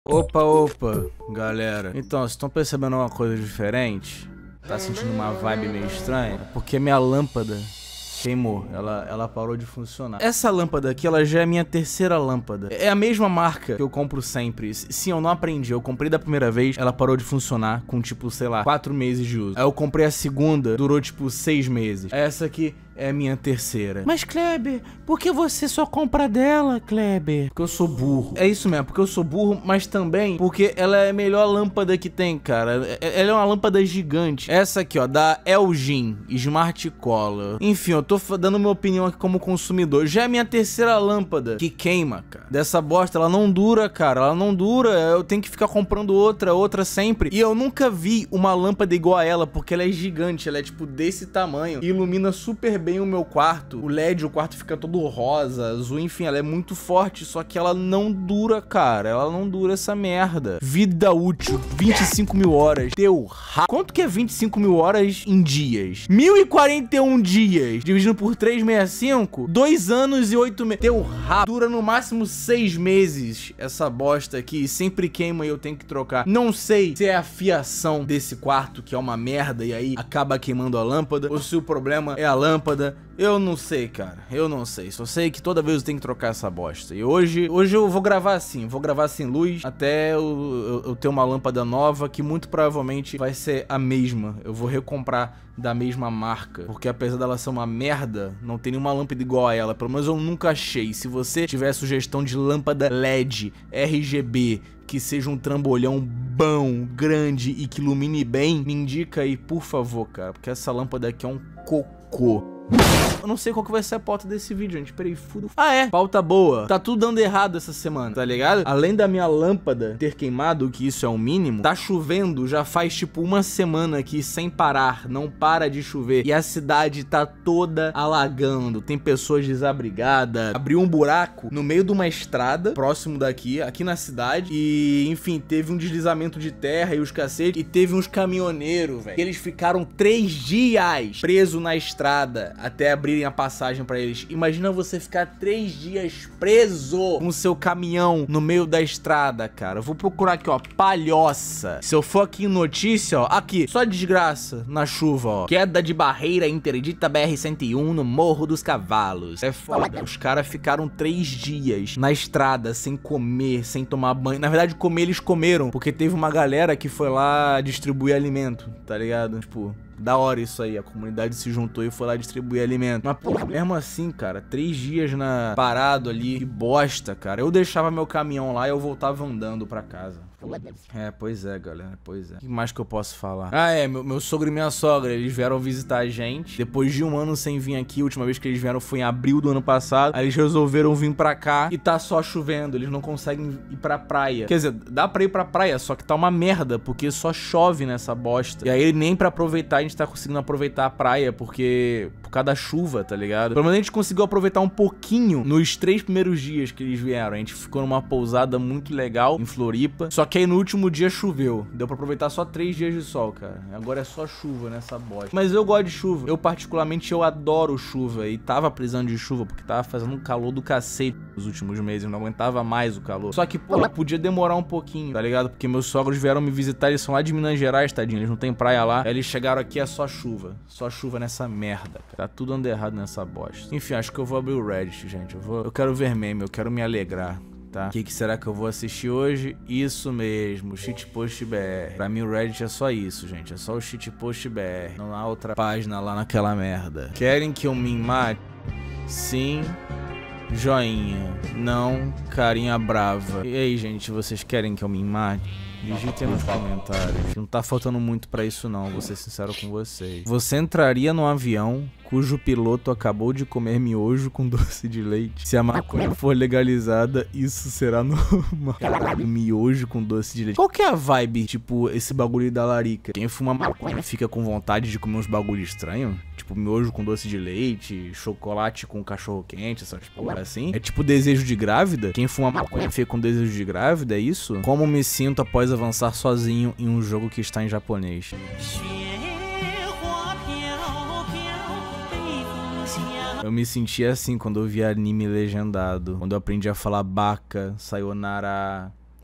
Opa, galera. Então, vocês estão percebendo uma coisa diferente? Tá sentindo uma vibe meio estranha? Porque minha lâmpada queimou, ela parou de funcionar. Essa lâmpada aqui, ela já é a minha terceira lâmpada. É a mesma marca que eu compro sempre. Sim, eu não aprendi, eu comprei da primeira vez, ela parou de funcionar com tipo, sei lá, 4 meses de uso. Aí eu comprei a segunda, durou tipo 6 meses. Essa aqui é a minha terceira. Mas Kleber, por que você só compra dela, Kleber? Porque eu sou burro. É isso mesmo, porque eu sou burro, mas também porque ela é a melhor lâmpada que tem, cara. Ela é uma lâmpada gigante. Essa aqui, ó, da Elgin Smart Color. Enfim, eu tô dando minha opinião aqui como consumidor. Já é a minha terceira lâmpada que queima, cara. Dessa bosta, ela não dura, cara. Ela não dura. Eu tenho que ficar comprando outra sempre. E eu nunca vi uma lâmpada igual a ela, porque ela é gigante. Ela é tipo desse tamanho. E ilumina super bem o meu quarto. O LED, o quarto fica todo rosa, azul, enfim, ela é muito forte, só que ela não dura, cara. Ela não dura essa merda. Vida útil, 25 mil horas. Deu ra... Quanto que é 25 mil horas em dias? 1041 dias, dividido por 365, 2 anos e 8 meses. Deu ra... Dura no máximo 6 meses essa bosta aqui, sempre queima e eu tenho que trocar. Não sei se é a fiação desse quarto, que é uma merda, e aí acaba queimando a lâmpada, ou se o problema é a lâmpada. Eu não sei, cara. Eu não sei. Só sei que toda vez eu tenho que trocar essa bosta. E hoje eu vou gravar assim. Vou gravar sem luz até eu ter uma lâmpada nova que muito provavelmente vai ser a mesma. Eu vou recomprar da mesma marca. Porque apesar dela ser uma merda, não tem nenhuma lâmpada igual a ela. Pelo menos eu nunca achei. Se você tiver sugestão de lâmpada LED, RGB, que seja um trambolhão bom, grande e que ilumine bem, me indica aí, por favor, cara. Porque essa lâmpada aqui é um cocô. Eu não sei qual que vai ser a pauta desse vídeo, gente. Peraí, fudo. Ah, é. Pauta boa. Tá tudo dando errado essa semana, tá ligado? Além da minha lâmpada ter queimado, que isso é o mínimo, tá chovendo já faz tipo uma semana aqui sem parar. Não para de chover. E a cidade tá toda alagando. Tem pessoas desabrigadas. Abriu um buraco no meio de uma estrada, próximo daqui, aqui na cidade. E, enfim, teve um deslizamento de terra e os cacete. E teve uns caminhoneiros, velho. Eles ficaram 3 dias presos na estrada até abrirem a passagem pra eles. Imagina você ficar 3 dias preso com seu caminhão no meio da estrada, cara. Eu vou procurar aqui, ó, Palhoça. Se eu for aqui em notícia, ó, aqui, só desgraça na chuva, ó. Queda de barreira interdita BR-101 no Morro dos Cavalos. É foda. Os caras ficaram 3 dias na estrada, sem comer, sem tomar banho. Na verdade, comer eles comeram, porque teve uma galera que foi lá distribuir alimento, tá ligado? Tipo... Da hora isso aí, a comunidade se juntou e foi lá distribuir alimento. Mas, pô, mesmo assim, cara, 3 dias parado ali, que bosta, cara. Eu deixava meu caminhão lá e eu voltava andando pra casa. É, pois é, galera, pois é. O que mais que eu posso falar? Ah, é, meu sogro e minha sogra, eles vieram visitar a gente. Depois de 1 ano sem vir aqui, a última vez que eles vieram foi em abril do ano passado. Aí eles resolveram vir pra cá e tá só chovendo, eles não conseguem ir pra praia. Quer dizer, dá pra ir pra praia, só que tá uma merda, porque só chove nessa bosta. E aí nem pra aproveitar a gente tá conseguindo aproveitar a praia, porque... por causa da chuva, tá ligado? Pelo menos a gente conseguiu aproveitar um pouquinho nos 3 primeiros dias que eles vieram. A gente ficou numa pousada muito legal em Floripa. Só que aí no último dia choveu. Deu pra aproveitar só 3 dias de sol, cara. Agora é só chuva nessa bosta. Mas eu gosto de chuva. Eu particularmente, eu adoro chuva. E tava precisando de chuva, porque tava fazendo um calor do cacete nos últimos meses. Eu não aguentava mais o calor. Só que, pô, podia demorar um pouquinho, tá ligado? Porque meus sogros vieram me visitar. Eles são lá de Minas Gerais, tadinho. Eles não tem praia lá. Aí eles chegaram aqui, é só chuva. Só chuva nessa merda, cara. Tá tudo andando errado nessa bosta. Enfim, acho que eu vou abrir o Reddit, gente. Eu quero ver meme, eu quero me alegrar, tá? O que será que eu vou assistir hoje? Isso mesmo, Shitpost BR. Pra mim o Reddit é só isso, gente. É só o Shitpost BR. Não há outra página lá naquela merda. Querem que eu me mate? Sim. Joinha. Não, carinha brava. E aí, gente, vocês querem que eu me mate? Digitem nos comentários. Não tá faltando muito pra isso não, vou ser sincero com vocês. Você entraria num avião cujo piloto acabou de comer miojo com doce de leite? Se a maconha for legalizada, isso será normal. Caralho, miojo com doce de leite. Qual que é a vibe, tipo, esse bagulho da larica? Quem fuma maconha fica com vontade de comer uns bagulho estranho? Tipo, miojo com doce de leite, chocolate com cachorro quente, essas porra assim? É tipo desejo de grávida? Quem fuma maconha fica com desejo de grávida, é isso? Como me sinto após avançar sozinho em um jogo que está em japonês? Eu me sentia assim quando eu via anime legendado. Quando eu aprendi a falar baka, sayonara,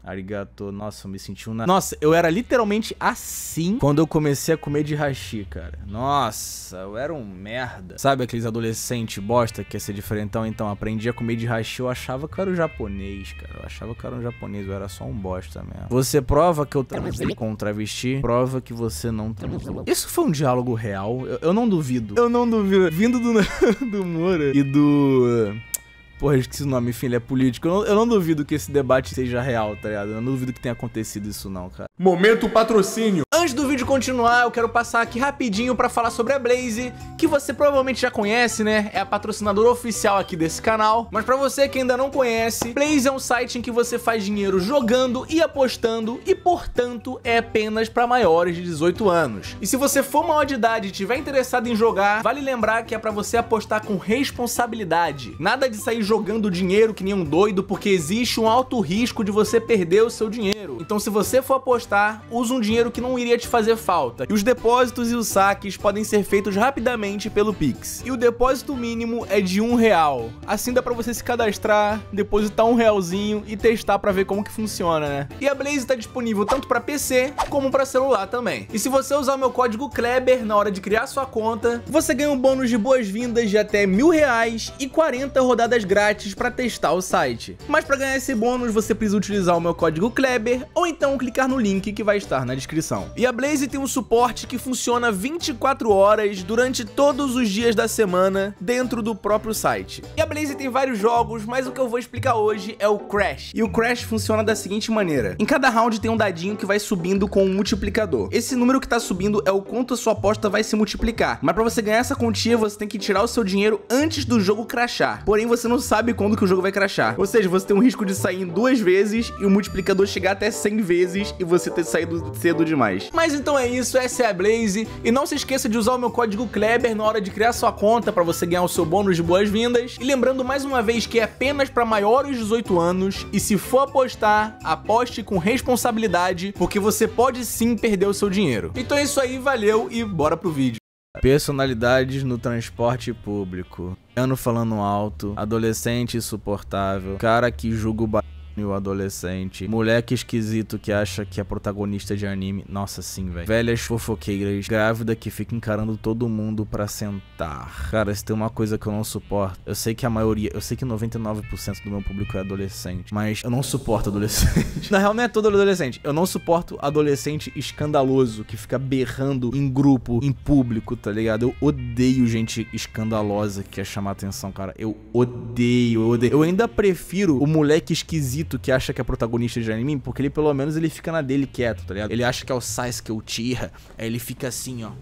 Arigato. Nossa, eu me senti Nossa, eu era literalmente assim quando eu comecei a comer de hashi, cara. Nossa, eu era um merda. Sabe aqueles adolescentes bosta que quer ser diferentão? Então, aprendi a comer de hashi, eu achava que eu era um japonês, cara. Eu achava que eu era um japonês, eu era só um bosta mesmo. Você prova que eu transei com um travesti, prova que você não transou. Isso foi um diálogo real, eu não duvido. Eu não duvido. Vindo do Moura e do... Porra, eu esqueci o nome, enfim, ele é político. Eu não duvido que esse debate seja real, tá ligado? Eu não duvido que tenha acontecido isso não, cara. Momento patrocínio. Antes do vídeo continuar, eu quero passar aqui rapidinho pra falar sobre a Blaze, que você provavelmente já conhece, né? É a patrocinadora oficial aqui desse canal. Mas pra você que ainda não conhece, Blaze é um site em que você faz dinheiro jogando e apostando e, portanto, é apenas pra maiores de 18 anos. E se você for maior de idade e estiver interessado em jogar, vale lembrar que é pra você apostar com responsabilidade. Nada de sair jogando dinheiro que nem um doido, porque existe um alto risco de você perder o seu dinheiro. Então, se você for apostar, use um dinheiro que não iria te fazer falta. E os depósitos e os saques podem ser feitos rapidamente pelo Pix. E o depósito mínimo é de R$1. Assim dá pra você se cadastrar, depositar R$1 e testar pra ver como que funciona, né? E a Blaze tá disponível tanto pra PC como pra celular também. E se você usar o meu código Kleber na hora de criar sua conta, você ganha um bônus de boas-vindas de até R$1.000 e 40 rodadas grátis para testar o site. Mas para ganhar esse bônus você precisa utilizar o meu código Kleber ou então clicar no link que vai estar na descrição. E a Blaze tem um suporte que funciona 24 horas durante todos os dias da semana dentro do próprio site. E a Blaze tem vários jogos, mas o que eu vou explicar hoje é o Crash. E o Crash funciona da seguinte maneira: em cada round tem um dadinho que vai subindo com um multiplicador. Esse número que tá subindo é o quanto a sua aposta vai se multiplicar. Mas para você ganhar essa quantia você tem que tirar o seu dinheiro antes do jogo crashar. Porém você não sabe quando que o jogo vai crashar. Ou seja, você tem um risco de sair em 2 vezes e o multiplicador chegar até 100 vezes e você ter saído cedo demais. Mas então é isso, essa é a Blaze. E não se esqueça de usar o meu código Kleber na hora de criar sua conta para você ganhar o seu bônus de boas-vindas. E lembrando mais uma vez que é apenas para maiores de 18 anos. E se for apostar, aposte com responsabilidade, porque você pode sim perder o seu dinheiro. Então é isso aí, valeu e bora pro vídeo. Personalidades no transporte público. Ano falando alto, adolescente insuportável, cara que julga o o adolescente, moleque esquisito que acha que é protagonista de anime, nossa sim, velho, velhas fofoqueiras, grávida que fica encarando todo mundo pra sentar. Cara, se tem uma coisa que eu não suporto, eu sei que a maioria, eu sei que 99% do meu público é adolescente, mas eu não suporto adolescente. Na real não é todo adolescente, eu não suporto adolescente escandaloso que fica berrando em grupo, em público, tá ligado? Eu odeio gente escandalosa que quer chamar atenção, cara, eu odeio. Eu ainda prefiro o moleque esquisito que acha que é protagonista de anime, porque ele pelo menos ele fica na dele quieto, tá ligado? Ele acha que é o Sasuke, o Uchiha, aí ele fica assim, ó,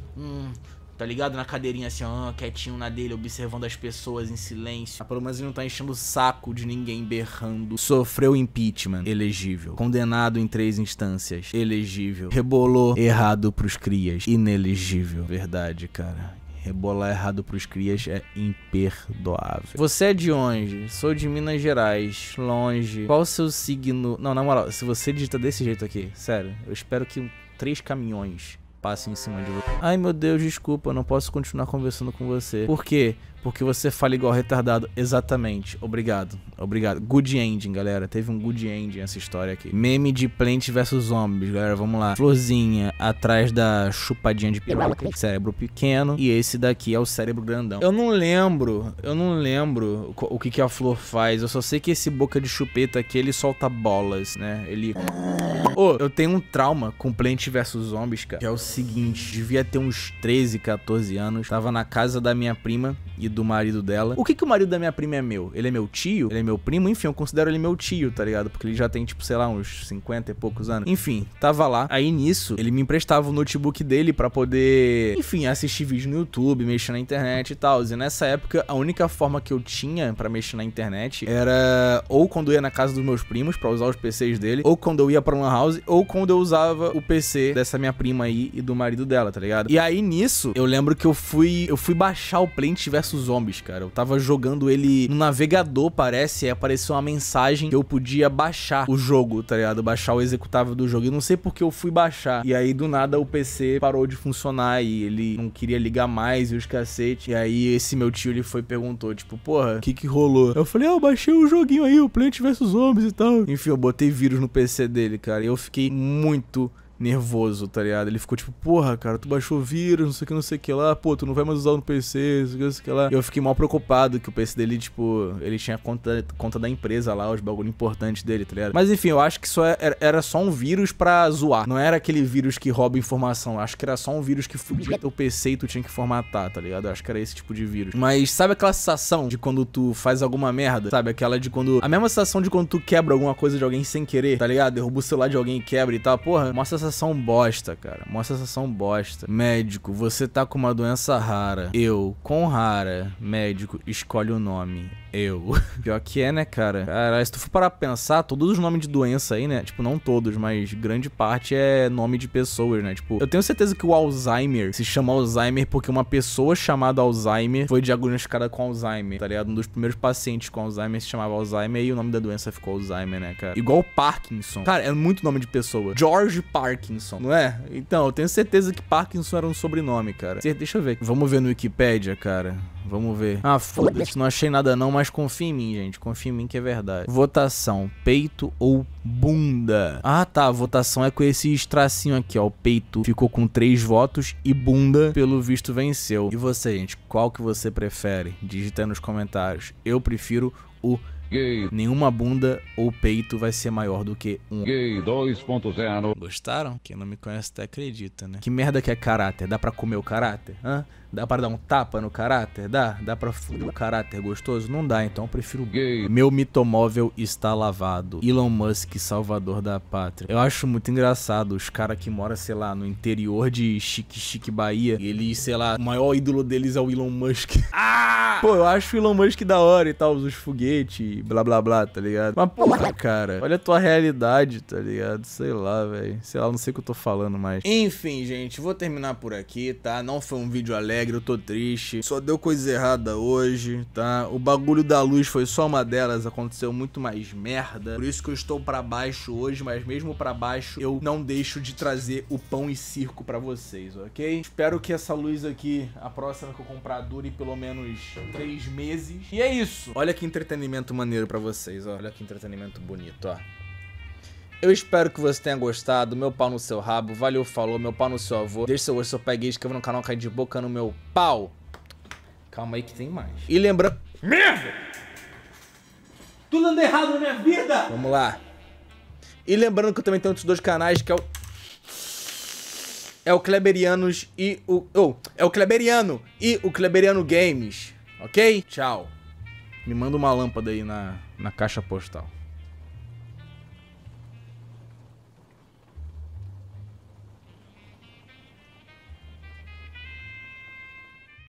tá ligado? Na cadeirinha assim, ó, quietinho na dele, observando as pessoas em silêncio. Pelo menos ele não tá enchendo o saco de ninguém berrando. Sofreu impeachment, elegível. Condenado em 3 instâncias, elegível. Rebolou errado pros crias, inelegível. Verdade, cara. Rebolar errado pros crias é imperdoável. Você é de onde? Sou de Minas Gerais, longe. Qual o seu signo? Não, na moral, se você digita desse jeito aqui, sério, eu espero que 3 caminhões passem em cima de você. Ai meu Deus, desculpa, eu não posso continuar conversando com você. Por quê? Porque você fala igual retardado. Exatamente. Obrigado. Obrigado. Good ending, galera. Teve um good ending essa história aqui. Meme de Plant vs Zombies, galera. Vamos lá. Florzinha atrás da chupadinha de piroca. Cérebro pequeno. E esse daqui é o cérebro grandão. Eu não lembro o que a flor faz. Eu só sei que esse boca de chupeta aqui, ele solta bolas, né? Ele... eu tenho um trauma com Plant vs Zombies, cara. Que é o seguinte. Devia ter uns 13, 14 anos. Tava na casa da minha prima e do marido dela. O que o marido da minha prima é meu? Ele é meu tio? Ele é meu primo? Enfim, eu considero ele meu tio, tá ligado? Porque ele já tem, tipo, sei lá, uns 50 e poucos anos. Enfim, tava lá. Aí nisso, ele me emprestava o notebook dele pra poder, enfim, assistir vídeo no YouTube, mexer na internet e tal. E nessa época, a única forma que eu tinha pra mexer na internet era ou quando eu ia na casa dos meus primos pra usar os PCs dele, ou quando eu ia pra Lan House, ou quando eu usava o PC dessa minha prima aí e do marido dela, tá ligado? E aí nisso, eu lembro que eu fui baixar o Plants vs Zombies, cara. Eu tava jogando ele no navegador, parece, e apareceu uma mensagem que eu podia baixar o jogo, tá ligado? Baixar o executável do jogo. E não sei porque eu fui baixar. E aí do nada o PC parou de funcionar e ele não queria ligar mais e os cacete. E aí esse meu tio, ele foi e perguntou, tipo, porra, o que rolou? Eu falei, eu baixei o joguinho aí, o Plants vs Zombies e tal. Enfim, eu botei vírus no PC dele, cara. E eu fiquei muito nervoso, tá ligado? Ele ficou tipo, porra, cara, tu baixou vírus, não sei o que lá, pô, tu não vai mais usar no PC, não sei o que lá. E eu fiquei mal preocupado que o PC dele, tipo, ele tinha conta da empresa lá, os bagulho importantes dele, tá ligado? Mas enfim, eu acho que isso era só um vírus pra zoar. Não era aquele vírus que rouba informação, eu acho que era só um vírus que fudia teu PC e tu tinha que formatar, tá ligado? Eu acho que era esse tipo de vírus. Mas sabe aquela sensação de quando tu faz alguma merda? Sabe? Aquela de quando... A mesma sensação de quando tu quebra alguma coisa de alguém sem querer, tá ligado? Derruba o celular de alguém e quebra e tal. Porra, mostra essa sensação bosta, cara. Uma sensação bosta. Médico, você tá com uma doença rara. Eu, com rara. Médico, escolhe o nome. Eu. Pior que é, né, cara? Cara, se tu for parar pra pensar, todos os nomes de doença aí, né? Tipo, não todos, mas grande parte é nome de pessoas, né? Tipo, eu tenho certeza que o Alzheimer se chama Alzheimer porque uma pessoa chamada Alzheimer foi diagnosticada com Alzheimer, tá ligado? Um dos primeiros pacientes com Alzheimer se chamava Alzheimer e o nome da doença ficou Alzheimer, né, cara? Igual Parkinson. Cara, é muito nome de pessoa. George Parkinson, não é? Então, eu tenho certeza que Parkinson era um sobrenome, cara. Deixa eu ver. Vamos ver no Wikipedia, cara. Vamos ver. Ah, foda-se, não achei nada não, mas confia em mim, gente. Confia em mim que é verdade. Votação, peito ou bunda? Ah, tá, a votação é com esse tracinho aqui, ó. O peito ficou com 3 votos e bunda, pelo visto, venceu. E você, gente, qual que você prefere? Digita aí nos comentários. Eu prefiro o gay. Nenhuma bunda ou peito vai ser maior do que um gay 2.0. Gostaram? Quem não me conhece até acredita, né? Que merda que é caráter? Dá pra comer o caráter? Hã? Dá pra dar um tapa no caráter? Dá pra fuder o caráter gostoso? Não dá, então eu prefiro gay. Meu mitomóvel está lavado. Elon Musk, salvador da pátria. Eu acho muito engraçado os caras que moram, sei lá, no interior de Chique Bahia. E eles, sei lá, o maior ídolo deles é o Elon Musk. Ah! Pô, eu acho o Elon Musk da hora e tal, os foguetes, blá blá blá, tá ligado? Mas porra, cara, olha a tua realidade, tá ligado? Sei lá, velho. Sei lá, não sei o que eu tô falando mais. Enfim, gente, vou terminar por aqui, tá? Não foi um vídeo alegre. Eu tô triste, só deu coisa errada hoje, tá? O bagulho da luz foi só uma delas, aconteceu muito mais merda. Por isso que eu estou pra baixo hoje, mas mesmo pra baixo eu não deixo de trazer o pão e circo pra vocês, ok? Espero que essa luz aqui, a próxima que eu comprar, dure pelo menos 3 meses. E é isso. Olha que entretenimento maneiro pra vocês, ó. Olha que entretenimento bonito, ó. Eu espero que você tenha gostado. Meu pau no seu rabo. Valeu, falou. Meu pau no seu avô. Deixa seu gosto, seu pai gay. Inscreva no canal, cai de boca no meu pau. Calma aí que tem mais. E lembrando... Merda! Tudo anda errado na minha vida! Vamos lá. E lembrando que eu também tenho outros 2 canais, que é o Kleberianos e o... é o Kleberiano e o Kleberiano Games. Ok? Tchau. Me manda uma lâmpada aí na caixa postal.